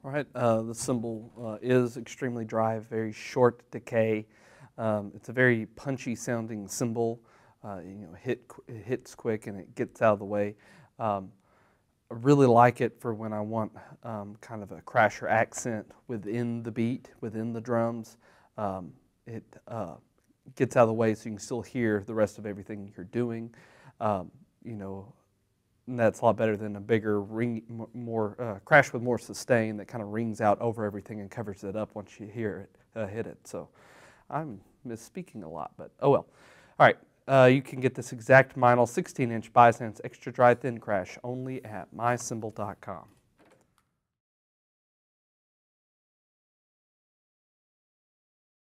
All right, the cymbal is extremely dry, very short decay. It's a very punchy sounding cymbal. It hits quick and it gets out of the way. I really like it for when I want kind of a crasher accent within the beat, within the drums. It gets out of the way so you can still hear the rest of everything you're doing. You know, and that's a lot better than a bigger ring, more crash with more sustain that kind of rings out over everything and covers it up once you hear it hit it. So I'm misspeaking a lot, but oh well. All right, you can get this exact Meinl 16-inch Byzance extra dry thin crash only at mycymbal.com.